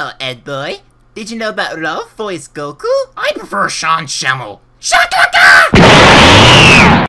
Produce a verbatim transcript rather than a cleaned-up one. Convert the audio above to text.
Hello, Ed boy. Did you know about Rolf Was Goku? I prefer Sean Schemmel. Shut